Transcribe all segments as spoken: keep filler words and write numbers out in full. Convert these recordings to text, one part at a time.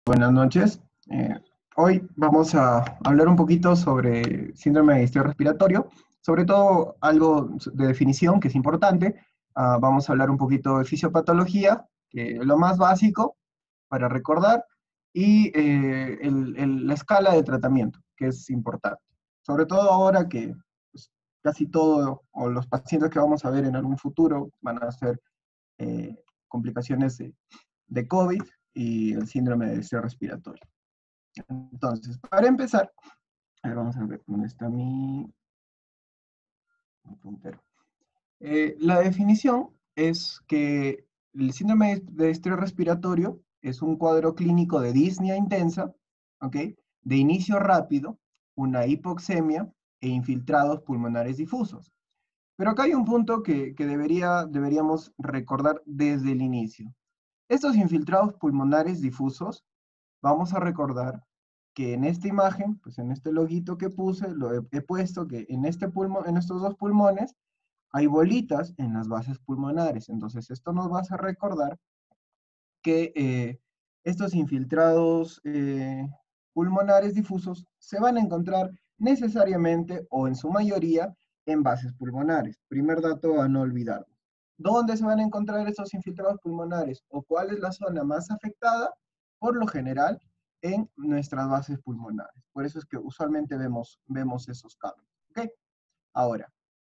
Buenas noches. Eh, hoy vamos a hablar un poquito sobre síndrome de distrés respiratorio, sobre todo algo de definición que es importante. Ah, vamos a hablar un poquito de fisiopatología, que es lo más básico para recordar, y eh, el- el- la escala de tratamiento, que es importante. Sobre todo ahora que pues, casi todo, o los pacientes que vamos a ver en algún futuro, van a ser eh, complicaciones de, de COVID y el síndrome de distrés respiratorio. Entonces, para empezar, a ver, vamos a ver dónde está mi, mi puntero. Eh, la definición es que el síndrome de estrés respiratorio es un cuadro clínico de disnea intensa, ¿ok? De inicio rápido, una hipoxemia e infiltrados pulmonares difusos. Pero acá hay un punto que, que debería, deberíamos recordar desde el inicio. Estos infiltrados pulmonares difusos, vamos a recordar que en esta imagen, pues en este loguito que puse, lo he, he puesto que en, este pulmo, en estos dos pulmones hay bolitas en las bases pulmonares. Entonces, esto nos va a hacer recordar que eh, estos infiltrados eh, pulmonares difusos se van a encontrar necesariamente o en su mayoría en bases pulmonares. Primer dato a no olvidar. ¿Dónde se van a encontrar estos infiltrados pulmonares o cuál es la zona más afectada? Por lo general, en nuestras bases pulmonares. Por eso es que usualmente vemos, vemos esos cambios. ¿Okay? Ahora,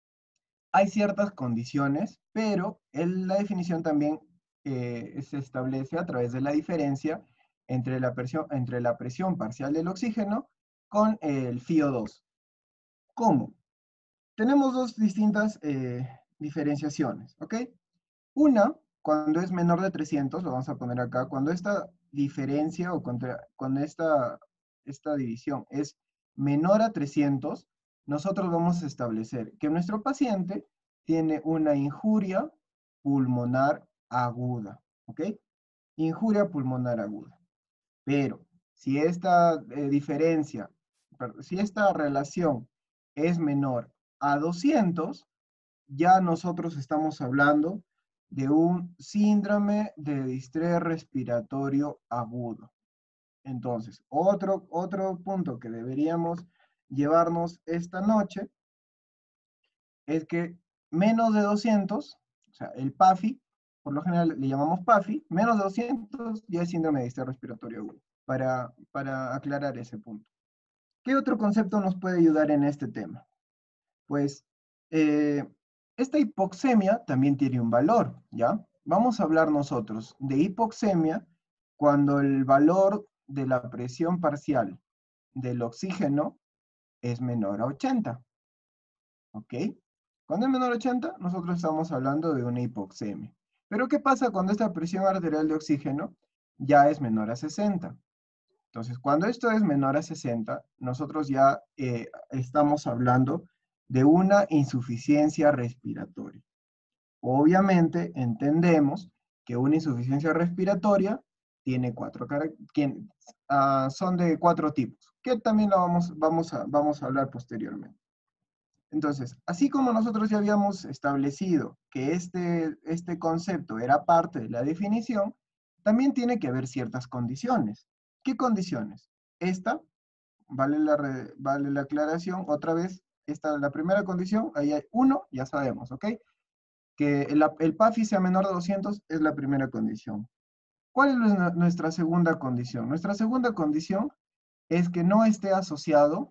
hay ciertas condiciones, pero en la definición también eh, se establece a través de la diferencia entre la, presión, entre la presión parcial del oxígeno con el F I O dos. ¿Cómo? Tenemos dos distintas eh, diferenciaciones, ¿ok? Una, cuando es menor de trescientos, lo vamos a poner acá, cuando esta diferencia o contra, cuando esta, esta división es menor a trescientos, nosotros vamos a establecer que nuestro paciente tiene una injuria pulmonar aguda, ¿ok? Injuria pulmonar aguda. Pero si esta eh, diferencia, si esta relación es menor a doscientos, ya nosotros estamos hablando de un síndrome de distrés respiratorio agudo. Entonces, otro, otro punto que deberíamos llevarnos esta noche es que menos de doscientos, o sea, el P A F I, por lo general le llamamos P A F I, menos de doscientos ya es síndrome de distrés respiratorio agudo, para, para aclarar ese punto. ¿Qué otro concepto nos puede ayudar en este tema? Pues eh, esta hipoxemia también tiene un valor, ¿ya? Vamos a hablar nosotros de hipoxemia cuando el valor de la presión parcial del oxígeno es menor a ochenta, ¿ok? Cuando es menor a ochenta, nosotros estamos hablando de una hipoxemia. Pero ¿qué pasa cuando esta presión arterial de oxígeno ya es menor a sesenta? Entonces, cuando esto es menor a sesenta, nosotros ya eh, estamos hablando de una insuficiencia respiratoria. Obviamente, entendemos que una insuficiencia respiratoria tiene cuatro características, uh, son de cuatro tipos, que también lo vamos, vamos, a, vamos a hablar posteriormente. Entonces, así como nosotros ya habíamos establecido que este, este concepto era parte de la definición, también tiene que haber ciertas condiciones. ¿Qué condiciones? Esta, vale la, re, vale la aclaración, otra vez, esta es la primera condición, ahí hay uno, ya sabemos, ¿ok? Que el, el P A F I sea menor de doscientos es la primera condición. ¿Cuál es nuestra segunda condición? Nuestra segunda condición es que no esté asociado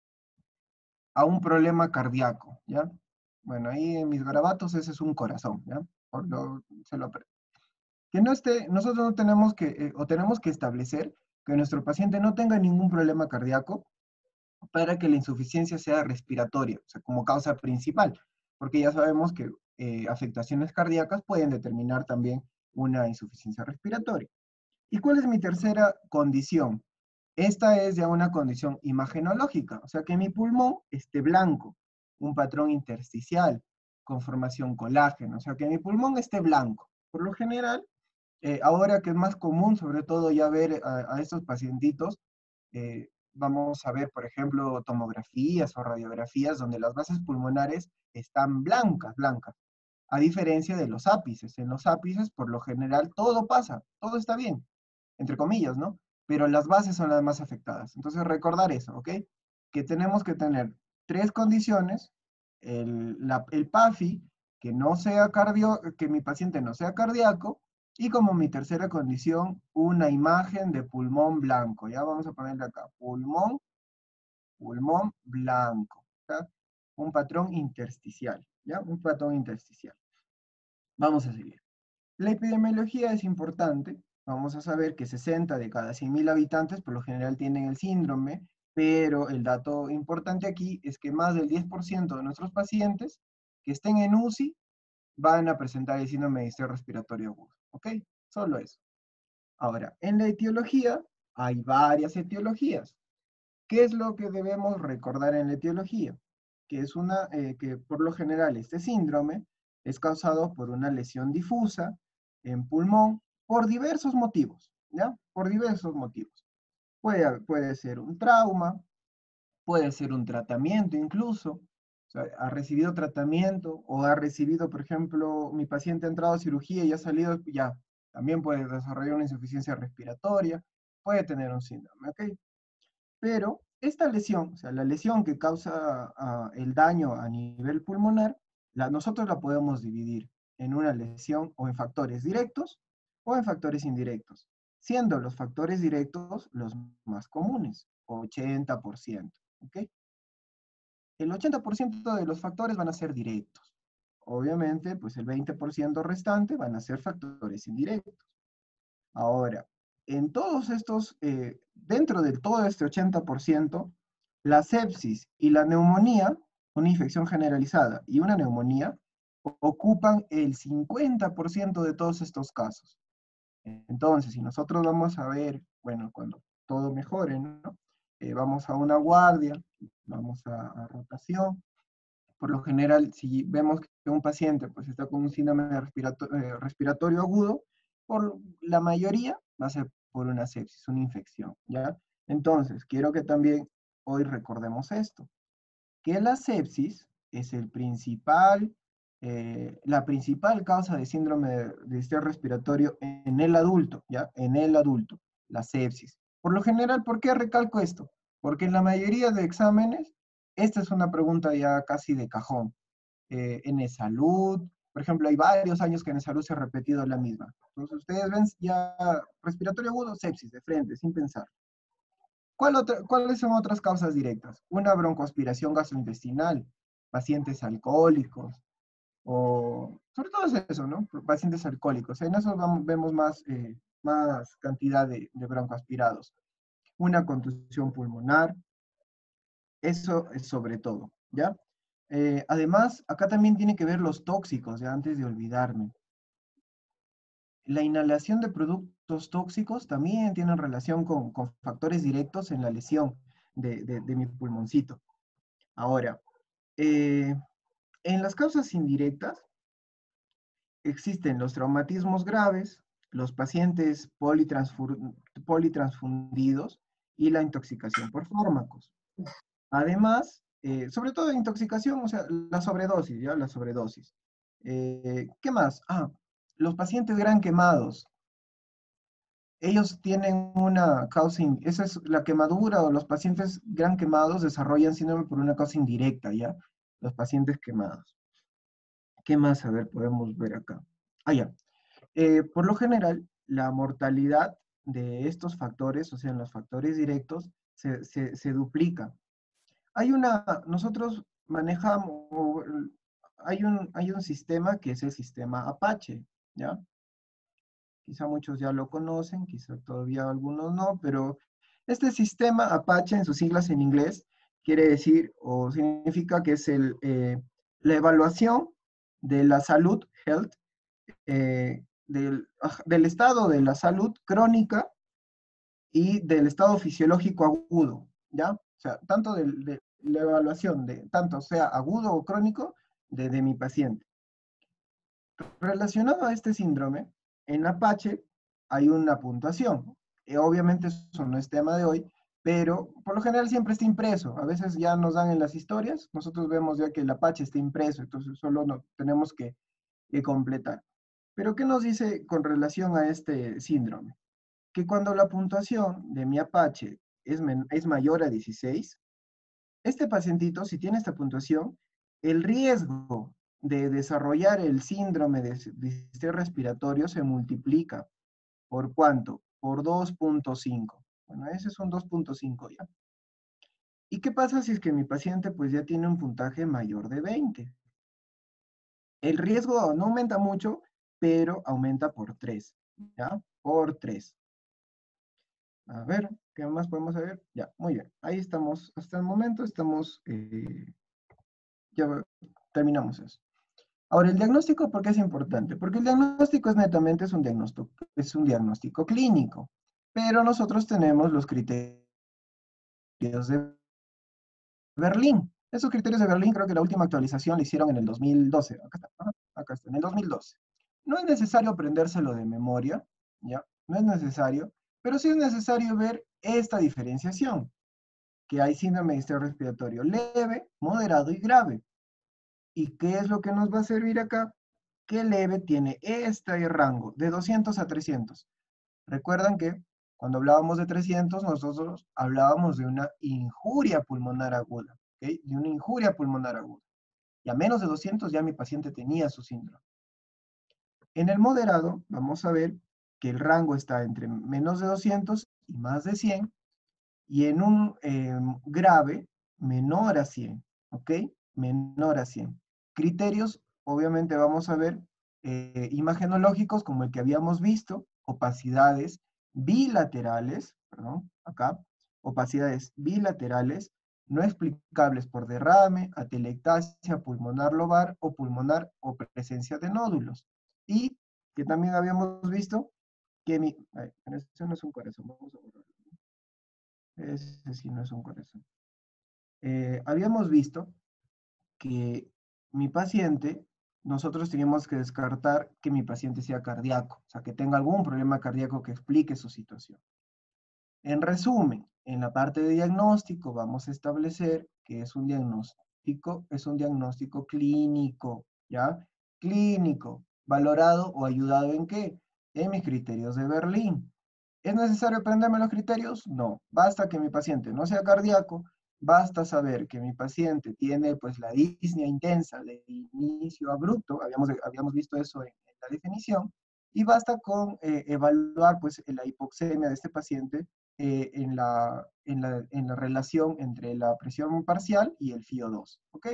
a un problema cardíaco, ¿ya? Bueno, ahí en mis garabatos ese es un corazón, ¿ya? Por lo, se lo, que no esté, nosotros no tenemos que, eh, o tenemos que establecer que nuestro paciente no tenga ningún problema cardíaco para que la insuficiencia sea respiratoria, o sea, como causa principal, porque ya sabemos que eh, afectaciones cardíacas pueden determinar también una insuficiencia respiratoria. ¿Y cuál es mi tercera condición? Esta es ya una condición imagenológica, o sea, que mi pulmón esté blanco, un patrón intersticial, con formación colágeno, o sea, que mi pulmón esté blanco. Por lo general, eh, ahora que es más común, sobre todo ya ver a, a estos pacientitos, eh, vamos a ver, por ejemplo, tomografías o radiografías donde las bases pulmonares están blancas, blancas, a diferencia de los ápices. En los ápices, por lo general, todo pasa, todo está bien, entre comillas, ¿no? pero las bases son las más afectadas. Entonces, recordar eso, ¿ok? Que tenemos que tener tres condiciones, el, la, el PAFI, que no sea cardio, que mi paciente no sea cardíaco, y como mi tercera condición, una imagen de pulmón blanco. Ya vamos a ponerle acá, pulmón, pulmón blanco. ¿Ya? Un patrón intersticial, ¿ya? Un patrón intersticial. Vamos a seguir. La epidemiología es importante. Vamos a saber que sesenta de cada cien mil habitantes por lo general tienen el síndrome, pero el dato importante aquí es que más del diez por ciento de nuestros pacientes que estén en U C I van a presentar el síndrome de distrés respiratorio agudo. ¿Ok? Solo eso. Ahora, en la etiología hay varias etiologías. ¿Qué es lo que debemos recordar en la etiología? Que es una, eh, que por lo general este síndrome es causado por una lesión difusa en pulmón por diversos motivos, ¿ya? Por diversos motivos. Puede, puede ser un trauma, puede ser un tratamiento incluso, o sea, ha recibido tratamiento o ha recibido, por ejemplo, mi paciente ha entrado a cirugía y ha salido, ya, también puede desarrollar una insuficiencia respiratoria, puede tener un síndrome, ¿ok? Pero esta lesión, o sea, la lesión que causa uh, el daño a nivel pulmonar, la, nosotros la podemos dividir en una lesión o en factores directos o en factores indirectos, siendo los factores directos los más comunes, ochenta por ciento. ¿Okay? El ochenta por ciento de los factores van a ser directos. Obviamente, pues el veinte por ciento restante van a ser factores indirectos. Ahora, en todos estos, eh, dentro de todo este ochenta por ciento, la sepsis y la neumonía, una infección generalizada y una neumonía, ocupan el cincuenta por ciento de todos estos casos. Entonces, si nosotros vamos a ver, bueno, cuando todo mejore, ¿no? Eh, vamos a una guardia, vamos a, a rotación. Por lo general, si vemos que un paciente pues, está con un síndrome respirato eh, respiratorio agudo, por la mayoría va a ser por una sepsis, una infección, ¿ya? Entonces, quiero que también hoy recordemos esto, que la sepsis es el principal, eh, la principal causa de síndrome de, de distrés respiratorio en el adulto, ¿ya? En el adulto, la sepsis. Por lo general, ¿por qué recalco esto? Porque en la mayoría de exámenes, esta es una pregunta ya casi de cajón. Eh, en salud, por ejemplo, hay varios años que en salud se ha repetido la misma. Entonces, ustedes ven ya respiratorio agudo, sepsis, de frente, sin pensar. ¿Cuál otra, ¿Cuáles son otras causas directas? Una broncoaspiración gastrointestinal, pacientes alcohólicos, o sobre todo es eso, ¿no? Pacientes alcohólicos. En eso vamos, vemos más, eh, más cantidad de, de broncoaspirados. Una contusión pulmonar, eso es sobre todo, ¿ya? Eh, además, acá también tiene que ver los tóxicos, ya antes de olvidarme. La inhalación de productos tóxicos también tiene relación con, con factores directos en la lesión de, de, de mi pulmoncito. Ahora, eh, en las causas indirectas existen los traumatismos graves, los pacientes politransfundidos y la intoxicación por fármacos. Además, eh, sobre todo intoxicación, o sea, la sobredosis, ¿ya? La sobredosis. Eh, ¿Qué más? Ah, los pacientes gran quemados. Ellos tienen una causa, esa es la quemadura o los pacientes gran quemados desarrollan síndrome por una causa indirecta, ¿ya? Los pacientes quemados. ¿Qué más? A ver, podemos ver acá. Ah, ya. Eh, por lo general, la mortalidad de estos factores, o sea, en los factores directos, se, se, se duplica. Hay una, nosotros manejamos, hay un, hay un sistema que es el sistema Apache, ¿ya? Quizá muchos ya lo conocen, quizá todavía algunos no, pero este sistema Apache, en sus siglas en inglés, quiere decir o significa que es el, eh, la evaluación de la salud, health, eh, del, del estado de la salud crónica y del estado fisiológico agudo, ¿ya? O sea, tanto de, de la evaluación de, tanto sea agudo o crónico, de, de mi paciente. Relacionado a este síndrome, en Apache hay una puntuación. Eh, obviamente eso no es tema de hoy, pero por lo general siempre está impreso. A veces ya nos dan en las historias, nosotros vemos ya que el Apache está impreso, entonces solo no, tenemos que, que completar. Pero ¿qué nos dice con relación a este síndrome? que cuando la puntuación de mi Apache es, es mayor a dieciséis, este pacientito, si tiene esta puntuación, el riesgo de desarrollar el síndrome de distrés respiratorio se multiplica. ¿Por cuánto? Por dos punto cinco. Bueno, ese es un dos punto cinco ya. ¿Y qué pasa si es que mi paciente pues ya tiene un puntaje mayor de veinte? El riesgo no aumenta mucho, pero aumenta por tres, ¿ya? Por tres. A ver, ¿qué más podemos saber? Ya, muy bien. Ahí estamos, hasta el momento estamos, eh, ya terminamos eso. Ahora, el diagnóstico, ¿por qué es importante? Porque el diagnóstico es netamente es un diagnóstico, es un diagnóstico clínico, pero nosotros tenemos los criterios de Berlín. Esos criterios de Berlín creo que la última actualización la hicieron en el dos mil doce. Acá está, ajá, acá está, en el dos mil doce. No es necesario aprendérselo de memoria, ¿ya? No es necesario, pero sí es necesario ver esta diferenciación, que hay síndrome de distrés respiratorio leve, moderado y grave. ¿Y qué es lo que nos va a servir acá? Que leve tiene este rango, de doscientos a trescientos. Recuerdan que cuando hablábamos de trescientos, nosotros hablábamos de una injuria pulmonar aguda, ¿ok? De una injuria pulmonar aguda. Y a menos de doscientos ya mi paciente tenía su síndrome. En el moderado, vamos a ver que el rango está entre menos de doscientos y más de cien, y en un eh, grave, menor a cien, ¿ok? Menor a cien. Criterios, obviamente vamos a ver eh, imagenológicos como el que habíamos visto, opacidades bilaterales, perdón, acá, opacidades bilaterales, no explicables por derrame, atelectasia pulmonar lobar o pulmonar o presencia de nódulos. Y que también habíamos visto que mi... Ay, eso no es un corazón, vamos a borrarlo. Ese sí no es un corazón. Eh, habíamos visto que mi paciente, nosotros teníamos que descartar que mi paciente sea cardíaco, o sea, que tenga algún problema cardíaco que explique su situación. En resumen, en la parte de diagnóstico vamos a establecer que es un diagnóstico, es un diagnóstico clínico, ¿ya? Clínico, valorado o ayudado ¿en qué? En mis criterios de Berlín. ¿Es necesario aprenderme los criterios? No. Basta que mi paciente no sea cardíaco, basta saber que mi paciente tiene pues la disnea intensa de inicio abrupto, habíamos, habíamos visto eso en, en la definición, y basta con eh, evaluar pues la hipoxemia de este paciente eh, en, la, en, la, en la relación entre la presión parcial y el F I O dos. ¿Ok?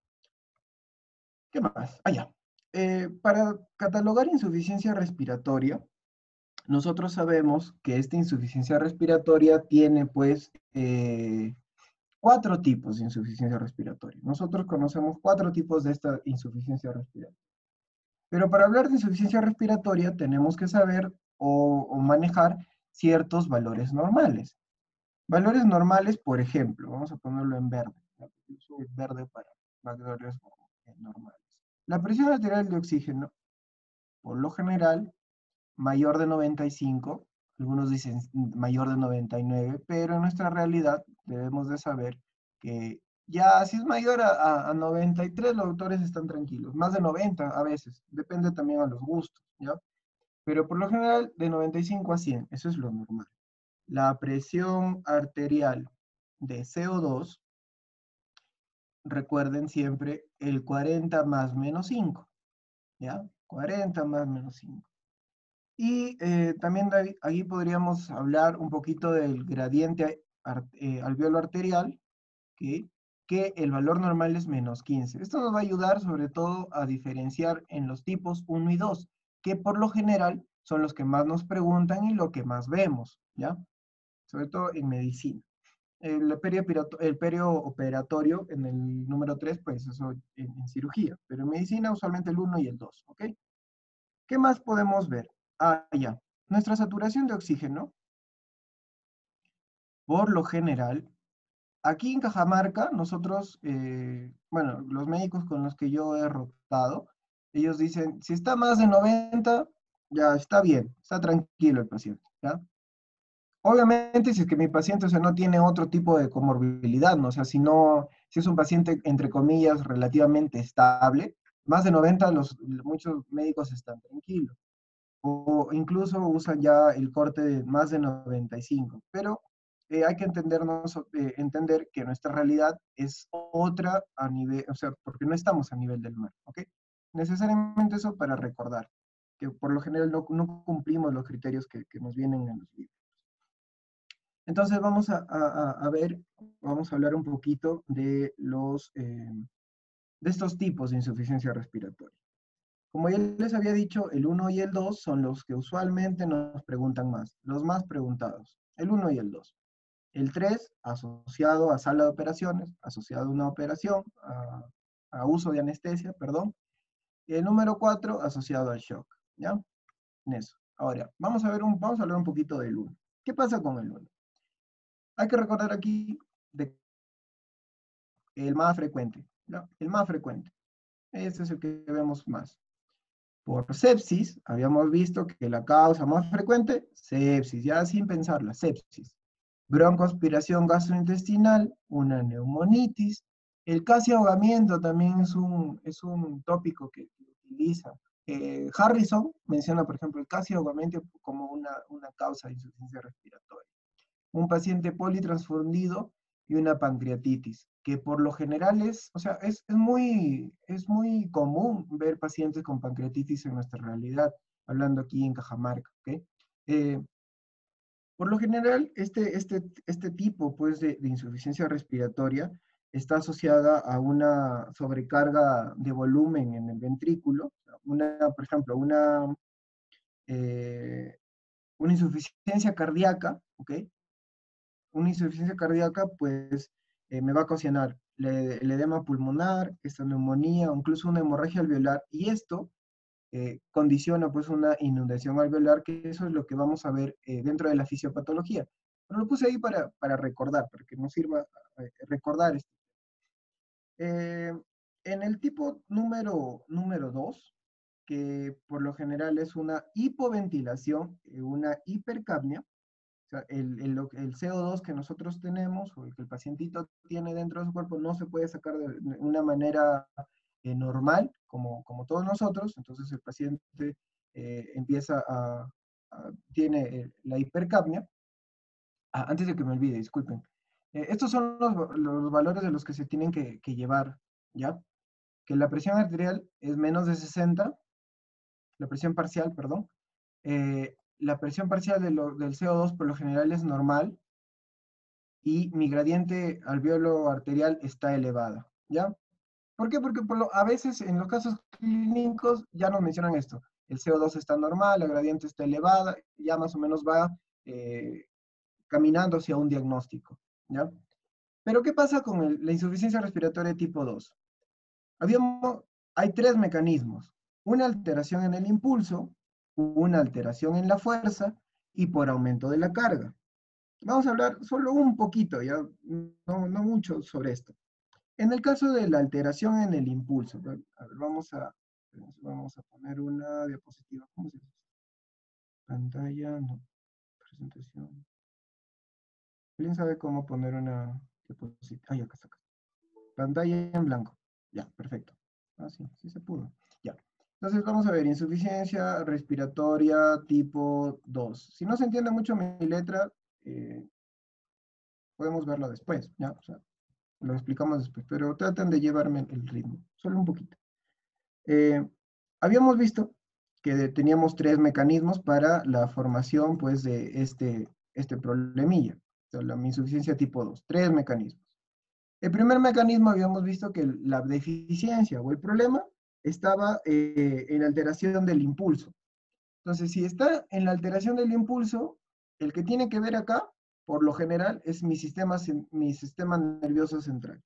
¿Qué más? Ah, ya. Eh, para catalogar insuficiencia respiratoria, nosotros sabemos que esta insuficiencia respiratoria tiene pues eh, cuatro tipos de insuficiencia respiratoria. Nosotros conocemos cuatro tipos de esta insuficiencia respiratoria. Pero para hablar de insuficiencia respiratoria tenemos que saber o, o manejar ciertos valores normales. Valores normales, por ejemplo, vamos a ponerlo en verde. Uso el verde para valores normales. La presión arterial de oxígeno, por lo general, mayor de noventa y cinco, algunos dicen mayor de noventa y nueve, pero en nuestra realidad debemos de saber que ya si es mayor a, a, a noventa y tres, los autores están tranquilos, más de noventa a veces, depende también a los gustos, ¿ya? Pero por lo general de noventa y cinco a cien, eso es lo normal. La presión arterial de C O dos, recuerden siempre el cuarenta más menos cinco, ¿ya? cuarenta más menos cinco. Y eh, también de ahí, ahí podríamos hablar un poquito del gradiente eh, alveolo arterial, ¿okay? Que el valor normal es menos quince. Esto nos va a ayudar sobre todo a diferenciar en los tipos uno y dos, que por lo general son los que más nos preguntan y lo que más vemos, ¿ya? Sobre todo en medicina. El, el perioperatorio en el número tres, pues eso en, en cirugía, pero en medicina usualmente el uno y el dos, ¿ok? ¿Qué más podemos ver? Ah, ya. Nuestra saturación de oxígeno, por lo general, aquí en Cajamarca, nosotros, eh, bueno, los médicos con los que yo he rotado, ellos dicen, si está más de noventa, ya está bien, está tranquilo el paciente, ¿ya? Obviamente, si es que mi paciente, o sea, no tiene otro tipo de comorbilidad, ¿no? O sea, si no, si es un paciente, entre comillas, relativamente estable, más de noventa, los, muchos médicos están tranquilos. o incluso usan ya el corte de más de noventa y cinco, pero eh, hay que entendernos, eh, entender que nuestra realidad es otra a nivel, o sea, porque no estamos a nivel del mar, ¿ok? Necesariamente eso para recordar, que por lo general no, no cumplimos los criterios que, que nos vienen en los libros. Entonces vamos a, a, a ver, vamos a hablar un poquito de los, eh, de estos tipos de insuficiencia respiratoria. Como ya les había dicho, el uno y el dos son los que usualmente nos preguntan más, los más preguntados, el uno y el dos. El tres, asociado a sala de operaciones, asociado a una operación, a, a uso de anestesia, perdón. Y el número cuatro, asociado al shock, ¿ya? En eso. Ahora, vamos a, ver un, vamos a hablar un poquito del uno. ¿Qué pasa con el uno? Hay que recordar aquí de el más frecuente, ¿no? El más frecuente. Ese es el que vemos más. Por sepsis, habíamos visto que la causa más frecuente, sepsis, ya sin pensarla, sepsis. Broncoaspiración gastrointestinal, una neumonitis. El casi ahogamiento también es un, es un tópico que utiliza. Eh, Harrison menciona, por ejemplo, el casi ahogamiento como una, una causa de insuficiencia respiratoria. Un paciente politransfundido y una pancreatitis, que por lo general es, o sea, es, es, muy, es muy común ver pacientes con pancreatitis en nuestra realidad, hablando aquí en Cajamarca, ¿ok? Eh, por lo general, este, este, este tipo pues, de, de insuficiencia respiratoria está asociada a una sobrecarga de volumen en el ventrículo, una, por ejemplo, una, eh, una insuficiencia cardíaca, ¿ok? Una insuficiencia cardíaca, pues eh, me va a ocasionar el edema pulmonar, esta neumonía, o incluso una hemorragia alveolar, y esto eh, condiciona pues una inundación alveolar, que eso es lo que vamos a ver eh, dentro de la fisiopatología. Pero lo puse ahí para, para recordar, para que nos sirva eh, recordar esto. Eh, en el tipo número, número dos, que por lo general es una hipoventilación, eh, una hipercapnia, o sea, el, el, el C O dos que nosotros tenemos, o el que el pacientito tiene dentro de su cuerpo, no se puede sacar de una manera eh, normal, como, como todos nosotros, entonces el paciente eh, empieza a, a tiene eh, la hipercapnia. Ah, antes de que me olvide, disculpen. Eh, estos son los, los, valores de los que se tienen que, que llevar, ¿ya? Que la presión arterial es menos de sesenta, la presión parcial, perdón. Eh, la presión parcial de lo, del C O dos por lo general es normal, y mi gradiente alveolo arterial está elevada, ¿ya? ¿Por qué? Porque por lo, a veces en los casos clínicos ya nos mencionan esto. El C O dos está normal, la gradiente está elevada, ya más o menos va eh, caminando hacia un diagnóstico, ¿ya? Pero ¿qué pasa con el, la insuficiencia respiratoria tipo dos? Habíamos, hay tres mecanismos. Una alteración en el impulso, una alteración en la fuerza y por aumento de la carga. Vamos a hablar solo un poquito, ya no, no mucho sobre esto. En el caso de la alteración en el impulso, a ver, vamos a, vamos a poner una diapositiva. ¿Cómo se dice? Pantalla, no, presentación. ¿Alguien sabe cómo poner una diapositiva? Ah, ya, acá está. Pantalla en blanco. Ya, perfecto. Ah, sí, sí se pudo. Ya. Entonces vamos a ver, insuficiencia respiratoria tipo dos. Si no se entiende mucho mi letra, eh, podemos verlo después, ¿ya? O sea, lo explicamos después, pero traten de llevarme el ritmo, solo un poquito. Eh, habíamos visto que teníamos tres mecanismos para la formación, pues, de este, este problemilla, o sea, la insuficiencia tipo dos, tres mecanismos. El primer mecanismo habíamos visto que la deficiencia o el problema estaba eh, en la alteración del impulso. Entonces, si está en la alteración del impulso, el que tiene que ver acá, por lo general, es mi sistema, mi sistema nervioso central.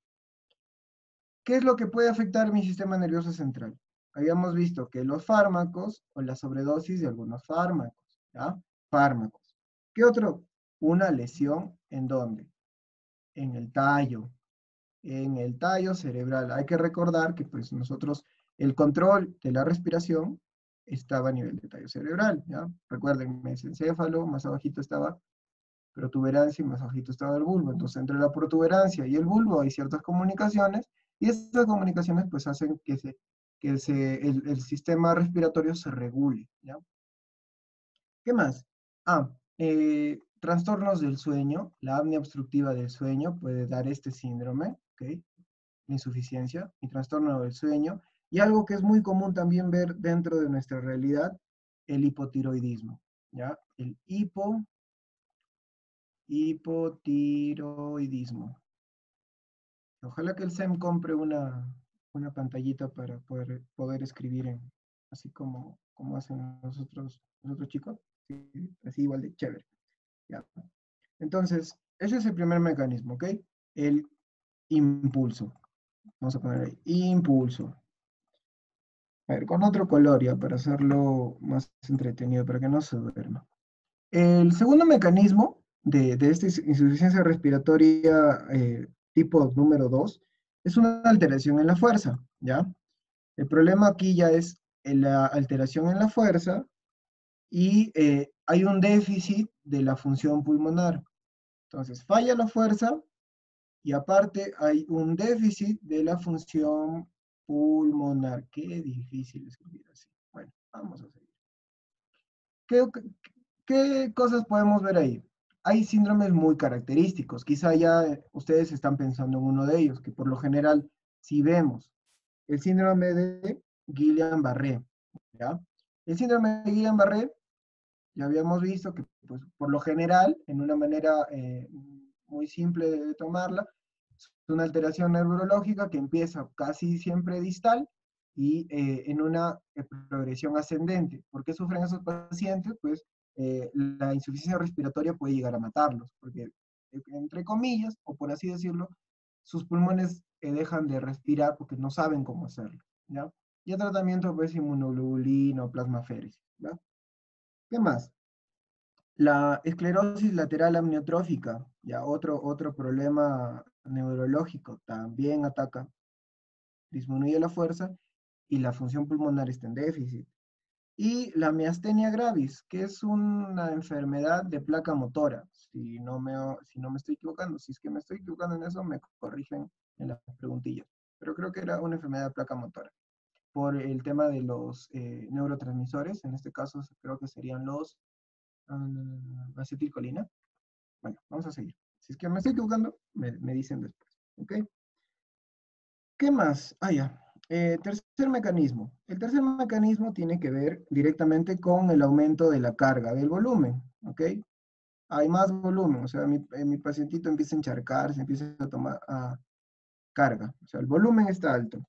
¿Qué es lo que puede afectar mi sistema nervioso central? Habíamos visto que los fármacos o la sobredosis de algunos fármacos, ¿ya? Fármacos. ¿Qué otro? Una lesión, ¿en dónde? En el tallo, en el tallo cerebral. Hay que recordar que pues nosotros, el control de la respiración estaba a nivel de tallo cerebral, ¿ya? Recuerden, mesencéfalo, más abajito estaba protuberancia y más abajito estaba el bulbo. Entonces, entre la protuberancia y el bulbo hay ciertas comunicaciones, y estas comunicaciones pues hacen que, se, que se, el, el sistema respiratorio se regule, ¿ya? ¿Qué más? Ah, eh, trastornos del sueño, la apnea obstructiva del sueño puede dar este síndrome, ¿ok? Insuficiencia y trastorno del sueño. Y algo que es muy común también ver dentro de nuestra realidad, el hipotiroidismo, ¿ya? El hipo, hipotiroidismo. Ojalá que el S E M compre una, una pantallita para poder, poder escribir en, así como, como hacen nosotros, nosotros chicos, sí, así igual de chévere. ¿Ya? Entonces, ese es el primer mecanismo, ¿ok? El impulso. Vamos a poner ahí, impulso. A ver, con otro color ya, para hacerlo más entretenido, para que no se duerma. El segundo mecanismo de, de esta insuficiencia respiratoria eh, tipo número dos es una alteración en la fuerza, ¿ya? El problema aquí ya es la alteración en la fuerza y eh, hay un déficit de la función pulmonar. Entonces, falla la fuerza y aparte hay un déficit de la función pulmonar. Qué difícil escribir así. Bueno, vamos a seguir. ¿Qué, qué cosas podemos ver ahí? Hay síndromes muy característicos. Quizá ya eh, ustedes están pensando en uno de ellos, que por lo general, si vemos el síndrome de Guillain-Barré, ¿ya? El síndrome de Guillain-Barré, ya habíamos visto que pues, por lo general, en una manera eh, muy simple de tomarla, es una alteración neurológica que empieza casi siempre distal y eh, en una eh, progresión ascendente. ¿Por qué sufren esos pacientes? Pues eh, la insuficiencia respiratoria puede llegar a matarlos, porque eh, entre comillas, o por así decirlo, sus pulmones eh, dejan de respirar porque no saben cómo hacerlo, ¿ya? Y el tratamiento pues inmunoglobulina o plasmaféresis, ¿ya? ¿Qué más? La esclerosis lateral amniotrófica, ya otro, otro problema neurológico, también ataca, disminuye la fuerza y la función pulmonar está en déficit. Y la miastenia gravis, que es una enfermedad de placa motora, si no me, si no me estoy equivocando, si es que me estoy equivocando en eso, me corrigen en las preguntillas. Pero creo que era una enfermedad de placa motora, por el tema de los eh, neurotransmisores, en este caso creo que serían los uh, acetilcolina. Bueno, vamos a seguir. Si es que me estoy equivocando, me, me dicen después. ¿Ok? ¿Qué más? Ah, ya. Eh, tercer mecanismo. El tercer mecanismo tiene que ver directamente con el aumento de la carga, del volumen. ¿Ok? Hay más volumen, o sea, mi, eh, mi pacientito empieza a encharcarse, empieza a tomar a carga. O sea, el volumen está alto.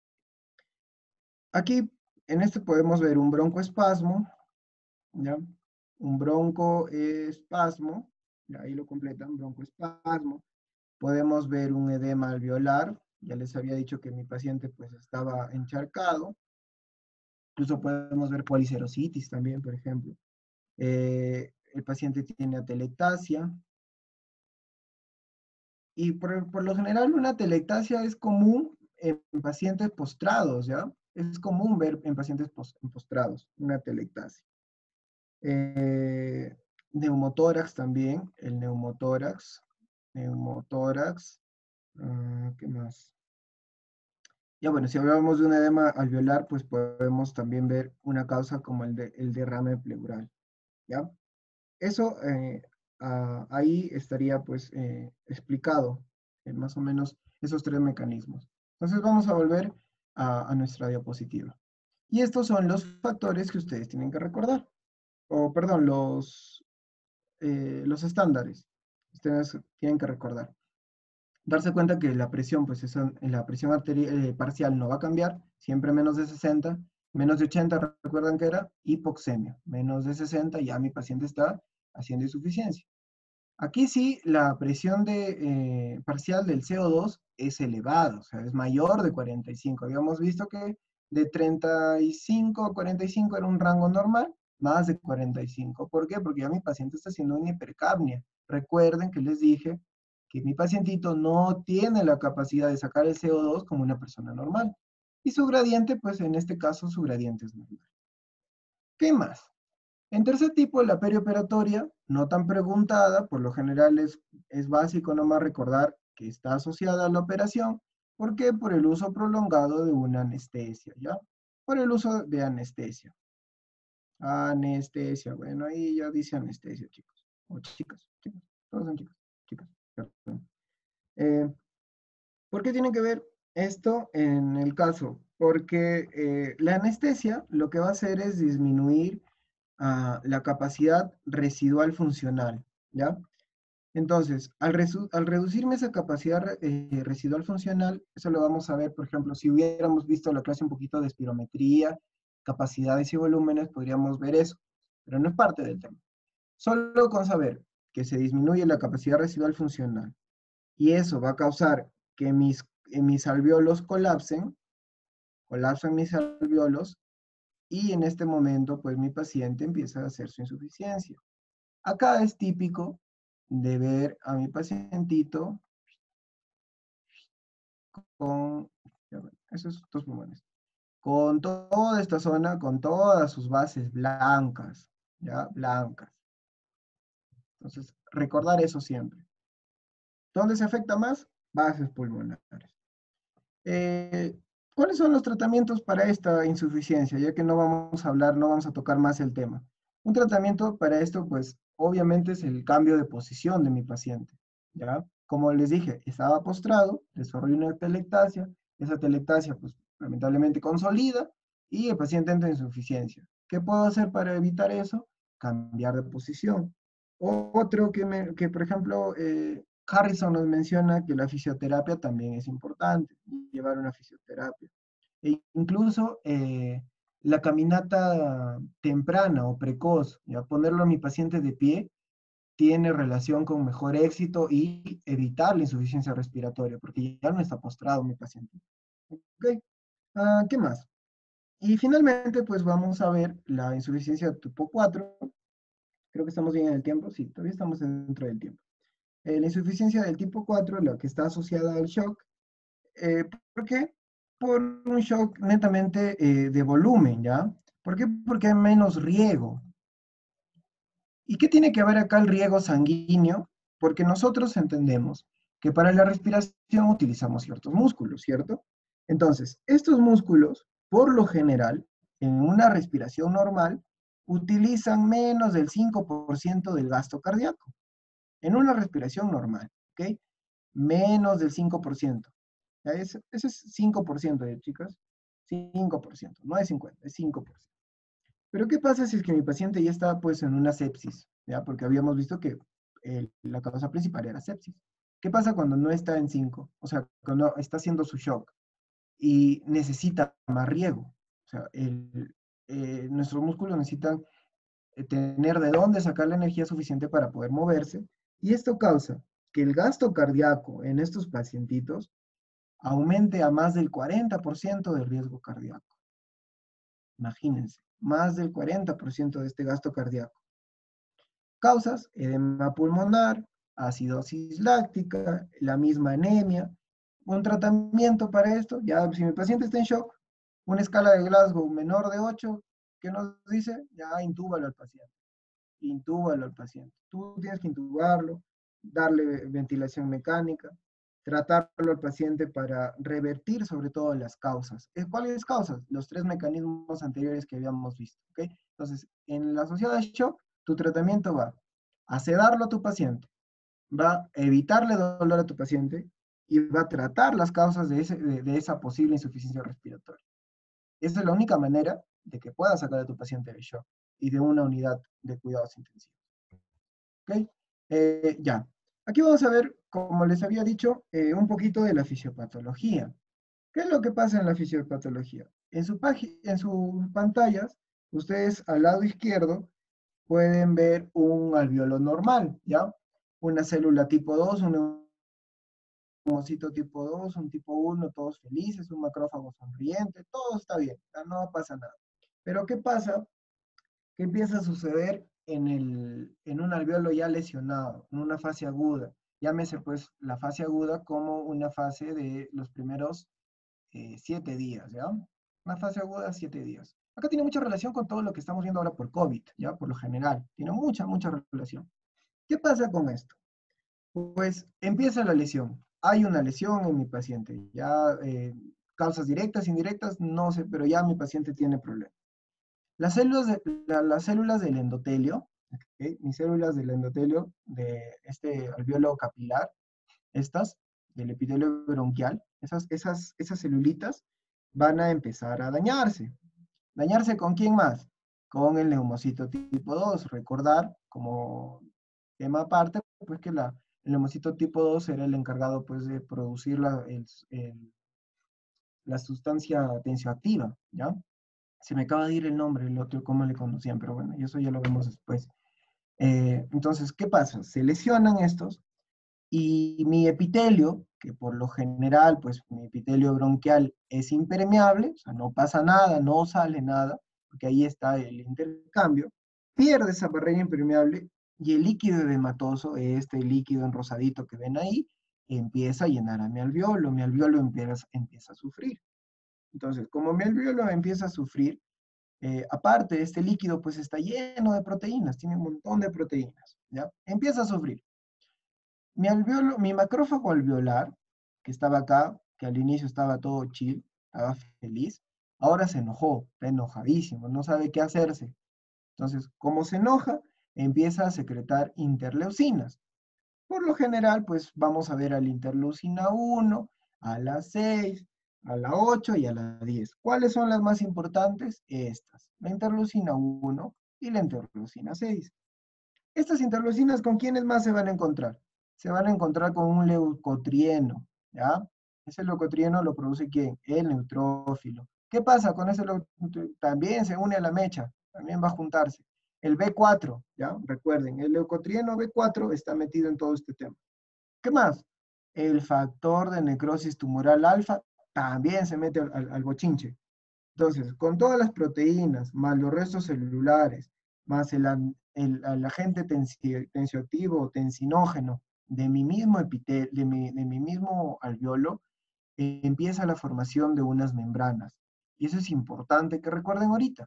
Aquí, en este podemos ver un broncoespasmo, ¿ya? Un broncoespasmo, y ahí lo completan, broncoespasmo. Podemos ver un edema alveolar, ya les había dicho que mi paciente pues estaba encharcado. Incluso podemos ver policerositis también, por ejemplo. Eh, el paciente tiene atelectasia. Y por, por, lo general una atelectasia es común en, en pacientes postrados, ¿ya? Es común ver en pacientes post, en postrados una atelectasia. Eh, neumotórax también, el neumotórax. Neumotórax. Uh, ¿Qué más? Ya bueno, si hablamos de un edema alveolar, pues podemos también ver una causa como el, de, el derrame pleural, ¿ya? Eso, eh, ah, ahí estaría pues eh, explicado, eh, más o menos esos tres mecanismos. Entonces vamos a volver a, a nuestra diapositiva. Y estos son los factores que ustedes tienen que recordar, o perdón, los, eh, los estándares que ustedes tienen que recordar. Darse cuenta que la presión, pues eso, la presión arterial eh, parcial no va a cambiar, siempre menos de sesenta, menos de ochenta, recuerdan que era hipoxemia, menos de sesenta, ya mi paciente está haciendo insuficiencia. Aquí sí, la presión de, eh, parcial del C O dos es elevada, o sea, es mayor de cuarenta y cinco. Habíamos visto que de treinta y cinco a cuarenta y cinco era un rango normal, más de cuarenta y cinco. ¿Por qué? Porque ya mi paciente está haciendo una hipercapnia. Recuerden que les dije que mi pacientito no tiene la capacidad de sacar el C O dos como una persona normal. Y su gradiente, pues en este caso, su gradiente es normal. ¿Qué más? En tercer tipo, la perioperatoria, no tan preguntada, por lo general es, es básico nomás recordar que está asociada a la operación. ¿Por qué? Por el uso prolongado de una anestesia, ¿ya? Por el uso de anestesia. Anestesia. Bueno, ahí ya dice anestesia, chicos. O chicas, chicos. Todos son chicos, chicas. Perdón. Eh, ¿Por qué tiene que ver esto en el caso? Porque eh, la anestesia lo que va a hacer es disminuir ah, la capacidad residual funcional, ¿ya? Entonces, al, resu- al reducirme esa capacidad re- eh, residual funcional, eso lo vamos a ver, por ejemplo, si hubiéramos visto la clase un poquito de espirometría, capacidades y volúmenes, podríamos ver eso, pero no es parte del tema. Solo con saber que se disminuye la capacidad residual funcional y eso va a causar que mis, eh, mis alveolos colapsen, colapsan mis alveolos, y en este momento, pues mi paciente empieza a hacer su insuficiencia. Acá es típico de ver a mi pacientito con, esos dos pulmones, con toda esta zona, con todas sus bases blancas, ¿ya? Blancas. Entonces, recordar eso siempre. ¿Dónde se afecta más? Bases pulmonares. Eh, ¿Cuáles son los tratamientos para esta insuficiencia? Ya que no vamos a hablar, no vamos a tocar más el tema. Un tratamiento para esto, pues, obviamente es el cambio de posición de mi paciente, ¿ya? Como les dije, estaba postrado, desarrolla una telectasia, esa telectasia, pues, lamentablemente consolida y el paciente entra en insuficiencia. ¿Qué puedo hacer para evitar eso? Cambiar de posición. Otro que, me, que por ejemplo, eh, Harrison nos menciona que la fisioterapia también es importante, llevar una fisioterapia. E incluso eh, la caminata temprana o precoz, ya ponerlo a mi paciente de pie, tiene relación con mejor éxito y evitar la insuficiencia respiratoria, porque ya no está postrado mi paciente. ¿Ok? Uh, ¿Qué más? Y finalmente, pues vamos a ver la insuficiencia tipo cuatro. Creo que estamos bien en el tiempo. Sí, todavía estamos dentro del tiempo. Eh, la insuficiencia del tipo cuatro, la que está asociada al shock. Eh, ¿Por qué? Por un shock netamente eh, de volumen, ¿ya? ¿Por qué? Porque hay menos riego. ¿Y qué tiene que ver acá el riego sanguíneo? Porque nosotros entendemos que para la respiración utilizamos ciertos músculos, ¿cierto? Entonces, estos músculos, por lo general, en una respiración normal, utilizan menos del cinco por ciento del gasto cardíaco. En una respiración normal, ¿ok? Menos del cinco por ciento. ¿Ya? Ese, ese es cinco por ciento, ¿eh, chicas? cinco por ciento, no es cincuenta, es cinco por ciento. Pero ¿qué pasa si es que mi paciente ya está pues en una sepsis? ¿Ya? Porque habíamos visto que el, la causa principal era sepsis. ¿Qué pasa cuando no está en cinco? O sea, cuando está haciendo su shock y necesita más riego. O sea, el, eh, nuestros músculos necesitan eh, tener de dónde sacar la energía suficiente para poder moverse. Y esto causa que el gasto cardíaco en estos pacientitos aumente a más del cuarenta por ciento del riesgo cardíaco. Imagínense, más del cuarenta por ciento de este gasto cardíaco. Causas: edema pulmonar, acidosis láctica, la misma anemia. Un tratamiento para esto, ya si mi paciente está en shock, una escala de Glasgow menor de ocho, ¿qué nos dice? Ya intúbalo al paciente. Intúbalo al paciente. Tú tienes que intubarlo, darle ventilación mecánica, tratarlo al paciente para revertir sobre todo las causas. ¿Cuáles causas? Los tres mecanismos anteriores que habíamos visto. ¿Okay? Entonces, en la asociada a shock, tu tratamiento va a sedarlo a tu paciente, va a evitarle dolor a tu paciente y va a tratar las causas de, ese, de, de esa posible insuficiencia respiratoria. Esa es la única manera de que puedas sacar a tu paciente del shock y de una unidad de cuidados intensivos. ¿Ok? Eh, ya. Aquí vamos a ver, como les había dicho, eh, un poquito de la fisiopatología. ¿Qué es lo que pasa en la fisiopatología? En, su en sus pantallas, ustedes al lado izquierdo pueden ver un alveolo normal, ¿ya? Una célula tipo dos, un neumocito tipo dos, un tipo uno, todos felices, un macrófago sonriente, todo está bien, no pasa nada. Pero ¿qué pasa? ¿Qué empieza a suceder en, el, en un alveolo ya lesionado, en una fase aguda? Llámese pues la fase aguda como una fase de los primeros eh, siete días, ¿ya? Una fase aguda, siete días. Acá tiene mucha relación con todo lo que estamos viendo ahora por COVID, ¿ya? Por lo general, tiene mucha, mucha relación. ¿Qué pasa con esto? Pues empieza la lesión. Hay una lesión en mi paciente, ya eh, causas directas, indirectas, no sé, pero ya mi paciente tiene problemas. Las células, de, la, las células del endotelio, ¿okay? Mis células del endotelio, de este alveolo capilar, estas, del epitelio bronquial, esas, esas, esas celulitas van a empezar a dañarse. ¿Dañarse con quién más? Con el neumocito tipo dos. Recordar, como tema aparte, pues que la, el neumocito tipo dos era el encargado pues, de producir la, el, el, la sustancia tensioactiva, ¿ya? Se me acaba de ir el nombre, el otro, cómo le conocían, pero bueno, y eso ya lo vemos después. Eh, entonces, ¿qué pasa? Se lesionan estos y mi epitelio, que por lo general, pues mi epitelio bronquial es impermeable, o sea, no pasa nada, no sale nada, porque ahí está el intercambio, pierde esa barrera impermeable y el líquido edematoso, este líquido enrosadito que ven ahí, empieza a llenar a mi alveolo, mi alveolo empieza, empieza a sufrir. Entonces, como mi alveolo empieza a sufrir, eh, aparte, este líquido pues está lleno de proteínas, tiene un montón de proteínas, ¿ya? Empieza a sufrir. Mi, alveolo, mi macrófago alveolar, que estaba acá, que al inicio estaba todo chill, estaba feliz, ahora se enojó, está enojadísimo, no sabe qué hacerse. Entonces, como se enoja, empieza a secretar interleucinas. Por lo general, pues vamos a ver a la interleucina uno, a la seis, a la ocho y a la diez. ¿Cuáles son las más importantes? Estas, la interleucina uno y la interleucina seis. Estas interleucinas, ¿con quiénes más se van a encontrar? Se van a encontrar con un leucotrieno, ¿ya? Ese leucotrieno lo produce ¿quién? El neutrófilo. ¿Qué pasa con ese leucotrieno? También se une a la mecha, también va a juntarse. El B cuatro, ¿ya? Recuerden, el leucotrieno B cuatro está metido en todo este tema. ¿Qué más? El factor de necrosis tumoral alfa también se mete al, al, al bochinche. Entonces, con todas las proteínas, más los restos celulares, más el, el, el agente tensioactivo o tensinógeno de mi mismo epitel, de mi, de mi mismo alveolo, eh, empieza la formación de unas membranas. Y eso es importante que recuerden ahorita.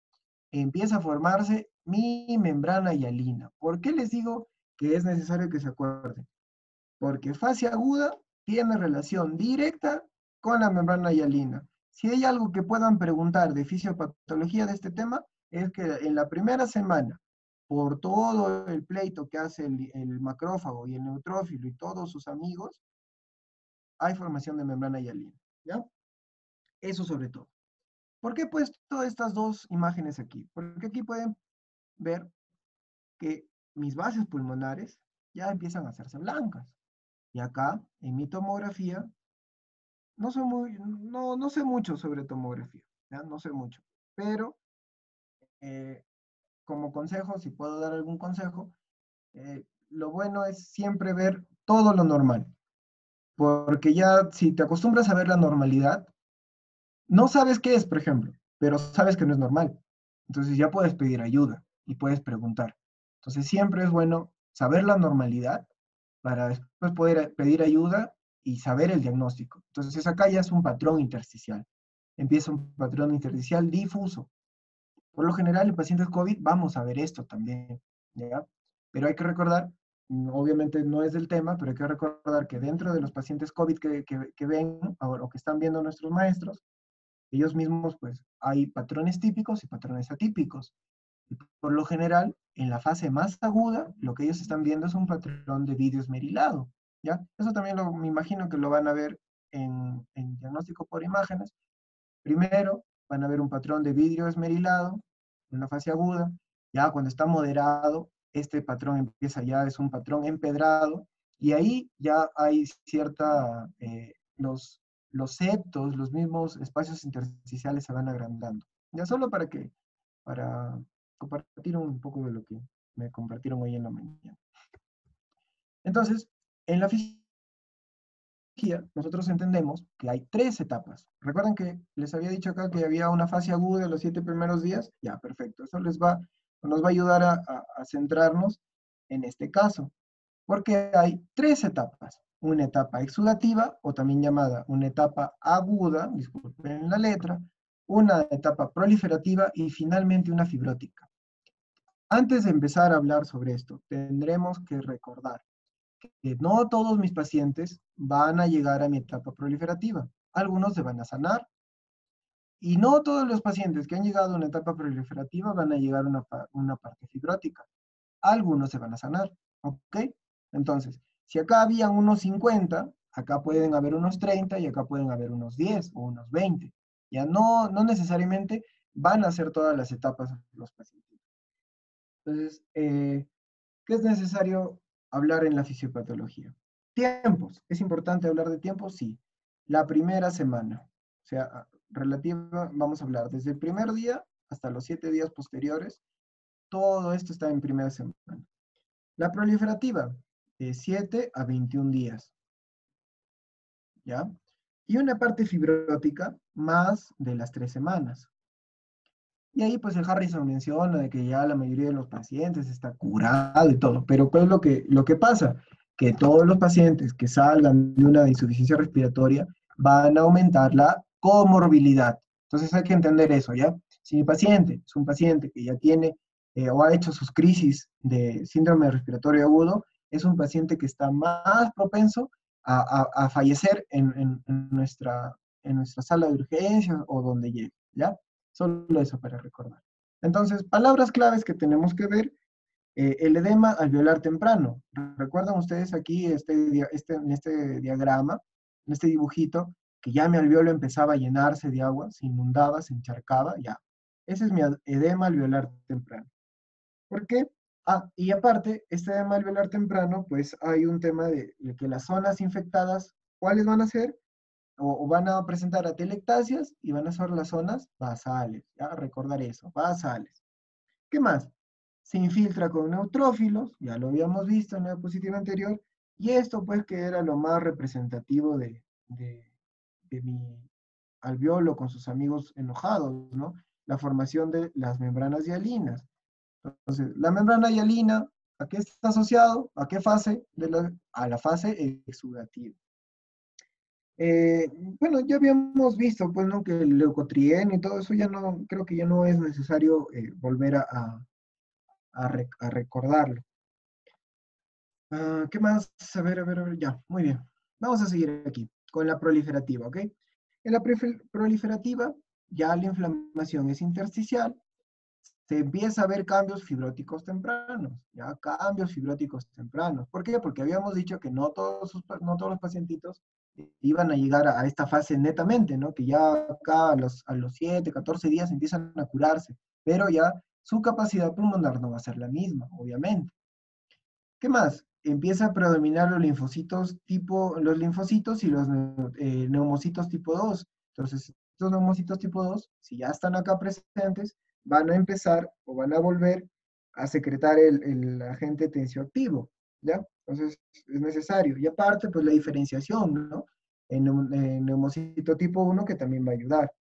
Empieza a formarse mi membrana hialina. ¿Por qué les digo que es necesario que se acuerden? Porque fase aguda tiene relación directa con la membrana hialina. Si hay algo que puedan preguntar de fisiopatología de este tema, es que en la primera semana, por todo el pleito que hace el, el macrófago y el neutrófilo y todos sus amigos, hay formación de membrana hialina, ¿ya? Eso sobre todo. ¿Por qué he puesto estas dos imágenes aquí? Porque aquí pueden ver que mis bases pulmonares ya empiezan a hacerse blancas. Y acá, en mi tomografía, no, soy muy, no, no sé mucho sobre tomografía, ¿ya? No sé mucho, pero eh, como consejo, si puedo dar algún consejo, eh, lo bueno es siempre ver todo lo normal, porque ya si te acostumbras a ver la normalidad, no sabes qué es, por ejemplo, pero sabes que no es normal. Entonces ya puedes pedir ayuda y puedes preguntar. Entonces siempre es bueno saber la normalidad para después poder pedir ayuda y saber el diagnóstico. Entonces acá ya es un patrón intersticial. Empieza un patrón intersticial difuso. Por lo general, en pacientes COVID vamos a ver esto también, ¿ya? Pero hay que recordar, obviamente no es del tema, pero hay que recordar que dentro de los pacientes COVID que, que, que ven o que están viendo nuestros maestros, ellos mismos, pues, hay patrones típicos y patrones atípicos. Y por lo general, en la fase más aguda, lo que ellos están viendo es un patrón de vídeo esmerilado, ¿ya? Eso también lo, me imagino que lo van a ver en, en diagnóstico por imágenes. Primero, van a ver un patrón de vidrio esmerilado en la fase aguda. Ya cuando está moderado, este patrón empieza ya, es un patrón empedrado, y ahí ya hay cierta, eh, los, los septos, los mismos espacios intersticiales se van agrandando. Ya solo para que, para compartir un poco de lo que me compartieron hoy en la mañana. Entonces, en la fisiología, nosotros entendemos que hay tres etapas. ¿Recuerdan que les había dicho acá que había una fase aguda en los siete primeros días? Ya, perfecto. Eso les va, nos va a ayudar a, a, a centrarnos en este caso. Porque hay tres etapas. Una etapa exudativa, o también llamada una etapa aguda, disculpen la letra, una etapa proliferativa y finalmente una fibrótica. Antes de empezar a hablar sobre esto, tendremos que recordar que no todos mis pacientes van a llegar a mi etapa proliferativa. Algunos se van a sanar Y no todos los pacientes que han llegado a una etapa proliferativa van a llegar a una, una parte fibrótica. Algunos se van a sanar, ¿ok? Entonces, si acá habían unos cincuenta, acá pueden haber unos treinta y acá pueden haber unos diez o unos veinte. Ya no, no necesariamente van a ser todas las etapas los pacientes. Entonces, eh, ¿qué es necesario hablar en la fisiopatología? Tiempos. ¿Es importante hablar de tiempos? Sí. La primera semana. O sea, relativa, vamos a hablar desde el primer día hasta los siete días posteriores. Todo esto está en primera semana. La proliferativa, de siete a veintiún días. ¿Ya? Y una parte fibrótica, más de las tres semanas. Y ahí pues el Harrison menciona de que ya la mayoría de los pacientes está curado y todo, pero ¿qué es lo que, lo que pasa? Que todos los pacientes que salgan de una insuficiencia respiratoria van a aumentar la comorbilidad. Entonces hay que entender eso, ¿ya? Si mi paciente es un paciente que ya tiene eh, o ha hecho sus crisis de síndrome respiratorio agudo, es un paciente que está más propenso a, a, a fallecer en, en, en, nuestra, en nuestra sala de urgencias o donde llegue, ¿ya? Solo eso para recordar. Entonces, palabras claves que tenemos que ver. Eh, el edema alveolar temprano. ¿Recuerdan ustedes aquí este, este, en este diagrama, en este dibujito, que ya mi alveolo empezaba a llenarse de agua, se inundaba, se encharcaba? Ya. Ese es mi edema alveolar temprano. ¿Por qué? Ah, y aparte, este edema alveolar temprano, pues hay un tema de, de que las zonas infectadas, ¿cuáles van a ser? O, o, van a presentar atelectasias y van a ser las zonas basales. ¿Ya? Recordar eso, basales. ¿Qué más? Se infiltra con neutrófilos, ya lo habíamos visto en la diapositiva anterior, y esto pues que era lo más representativo de, de, de mi alveolo con sus amigos enojados, ¿no? La formación de las membranas hialinas. Entonces, la membrana hialina, ¿a qué está asociado? ¿A qué fase? De la, a la fase exudativa. Eh, bueno, ya habíamos visto, pues, ¿no? Que el leucotrieno y todo eso ya no, creo que ya no es necesario eh, volver a, a, a, rec a recordarlo. Uh, ¿Qué más? A ver, a ver, a ver, ya, muy bien. Vamos a seguir aquí, con la proliferativa, ¿ok? En la proliferativa, ya la inflamación es intersticial, se empieza a ver cambios fibróticos tempranos, ya, cambios fibróticos tempranos. ¿Por qué? Porque habíamos dicho que no todos, sus, no todos los pacientitos iban a llegar a, a esta fase netamente, ¿no? Que ya acá a los, a los siete, catorce días empiezan a curarse, pero ya su capacidad pulmonar no va a ser la misma, obviamente. ¿Qué más? Empieza a predominar los linfocitos tipo, los linfocitos y los eh, neumocitos tipo dos. Entonces, estos neumocitos tipo dos, si ya están acá presentes, van a empezar o van a volver a secretar el, el agente tensioactivo, ¿ya? Entonces, es necesario. Y aparte, pues la diferenciación, ¿no? En, en neumocito tipo uno que también va a ayudar.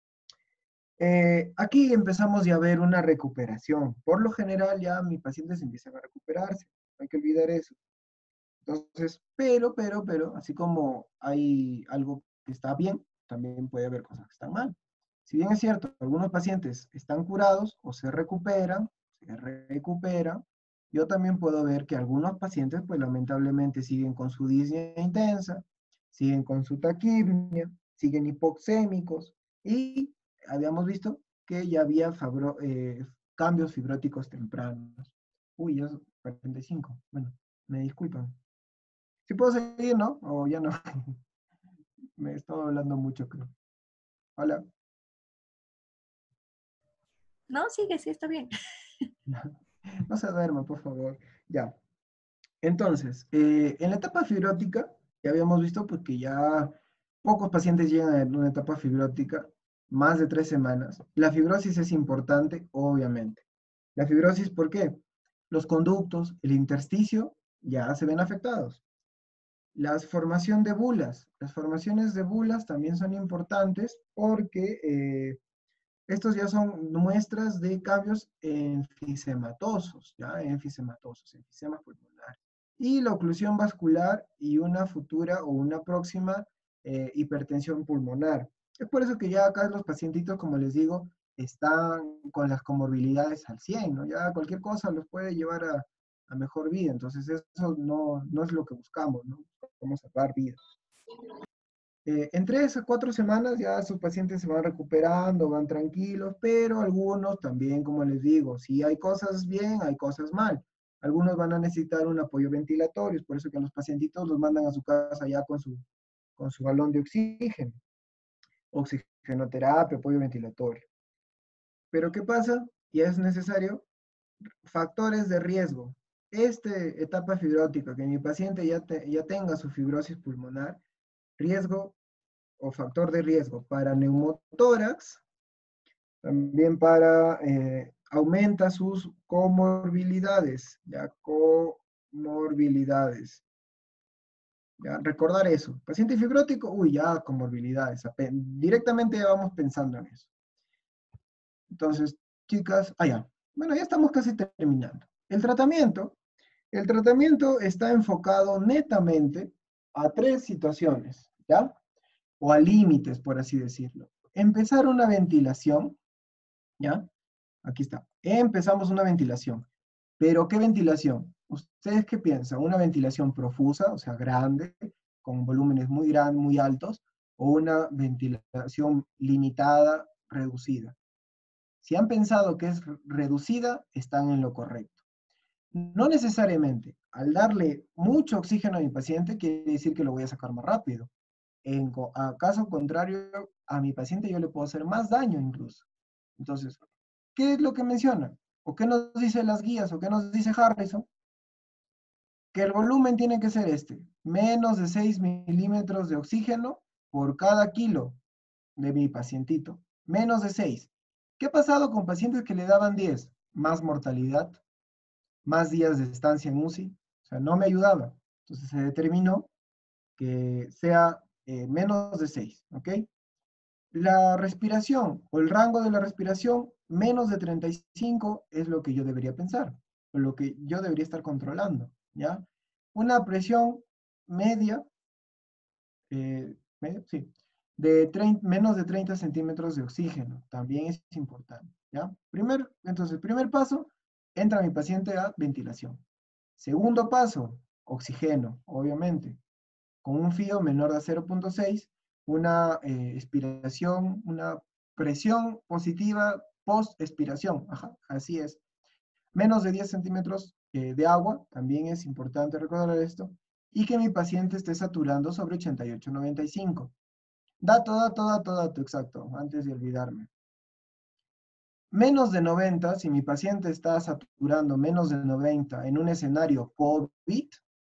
Eh, aquí empezamos ya a ver una recuperación. Por lo general, ya mis pacientes empiezan a recuperarse. No hay que olvidar eso. Entonces, pero, pero, pero, así como hay algo que está bien, también puede haber cosas que están mal. Si bien es cierto, algunos pacientes están curados o se recuperan, se recuperan, yo también puedo ver que algunos pacientes, pues lamentablemente, siguen con su disnea intensa, siguen con su taquipnia, siguen hipoxémicos, y habíamos visto que ya había fabro, eh, cambios fibróticos tempranos. Uy, ya es cuarenta y cinco. Bueno, me disculpan. ¿Sí puedo seguir, no? O ya no. Me estoy hablando mucho, creo. Hola. No, sigue, sí, está bien. No se duerma, por favor. Ya. Entonces, eh, en la etapa fibrótica, ya habíamos visto pues, que ya pocos pacientes llegan a una etapa fibrótica, más de tres semanas. La fibrosis es importante, obviamente. La fibrosis, ¿por qué? Los conductos, el intersticio, ya se ven afectados. La formación de bulas. Las formaciones de bulas también son importantes porque eh, estos ya son muestras de cambios enfisematosos, ¿ya? Enfisematosos, enfisema pulmonar. Y la oclusión vascular y una futura o una próxima eh, hipertensión pulmonar. Es por eso que ya acá los pacientitos, como les digo, están con las comorbilidades al cien, ¿no? Ya cualquier cosa los puede llevar a, a mejor vida. Entonces eso no, no es lo que buscamos, ¿no? Buscamos salvar vidas. Eh, en tres a cuatro semanas ya esos pacientes se van recuperando, van tranquilos, pero algunos también, como les digo, si hay cosas bien, hay cosas mal. Algunos van a necesitar un apoyo ventilatorio, es por eso que a los pacientitos los mandan a su casa ya con su, con su balón de oxígeno, oxigenoterapia, apoyo ventilatorio. Pero ¿qué pasa? Y es necesario factores de riesgo. Esta etapa fibrótica, que mi paciente ya, te, ya tenga su fibrosis pulmonar, riesgo o factor de riesgo para neumotórax, también para, eh, aumenta sus comorbilidades, ya, comorbilidades. Ya, recordar eso. Paciente fibrótico, uy, ya, comorbilidades. Directamente ya vamos pensando en eso. Entonces, chicas, allá. Ah, bueno, ya estamos casi terminando. El tratamiento, el tratamiento está enfocado netamente a tres situaciones, ¿ya? O a límites, por así decirlo. Empezar una ventilación, ¿ya? Aquí está. Empezamos una ventilación. ¿Pero qué ventilación? ¿Ustedes qué piensan? ¿Una ventilación profusa, o sea, grande, con volúmenes muy grandes, muy altos, o una ventilación limitada, reducida? Si han pensado que es reducida, están en lo correcto. No necesariamente, al darle mucho oxígeno a mi paciente, quiere decir que lo voy a sacar más rápido. En a caso contrario, a mi paciente yo le puedo hacer más daño incluso. Entonces, ¿qué es lo que menciona? ¿O qué nos dice las guías? ¿O qué nos dice Harrison? Que el volumen tiene que ser este, menos de seis milímetros de oxígeno por cada kilo de mi pacientito. Menos de seis. ¿Qué ha pasado con pacientes que le daban diez? Más mortalidad, más días de estancia en U C I. O sea, no me ayudaba. Entonces se determinó que sea eh, menos de seis, ¿ok? La respiración o el rango de la respiración, menos de treinta y cinco es lo que yo debería pensar, o lo que yo debería estar controlando, ¿ya? Una presión media, eh, media sí, de treinta, menos de treinta centímetros de oxígeno, también es importante, ¿ya? Primer, entonces, primer paso, entra mi paciente a ventilación. Segundo paso, oxígeno, obviamente, con un fío menor de cero punto seis, una eh, expiración, una presión positiva post-expiración, ajá, así es. Menos de diez centímetros eh, de agua, también es importante recordar esto, y que mi paciente esté saturando sobre ochenta y ocho noventa y cinco. Dato, dato, dato, dato, exacto, antes de olvidarme. Menos de noventa, si mi paciente está saturando menos de noventa en un escenario COVID,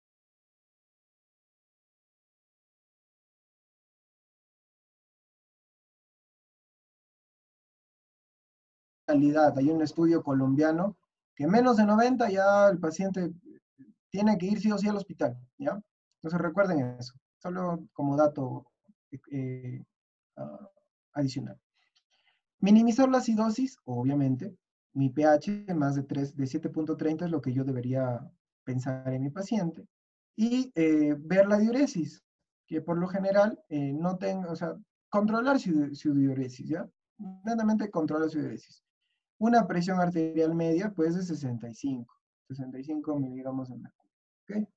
hay un estudio colombiano que menos de noventa ya el paciente tiene que ir sí o sí al hospital, ¿ya? Entonces recuerden eso, solo como dato eh, uh, adicional. Minimizar la acidosis, obviamente. Mi pH más de, tres, de siete punto treinta es lo que yo debería pensar en mi paciente. Y eh, ver la diuresis, que por lo general eh, no tenga, o sea, controlar su, su diuresis, ¿ya? Netamente controla su diuresis. Una presión arterial media, pues de sesenta y cinco, sesenta y cinco miligramos de mercurio. ¿Ok?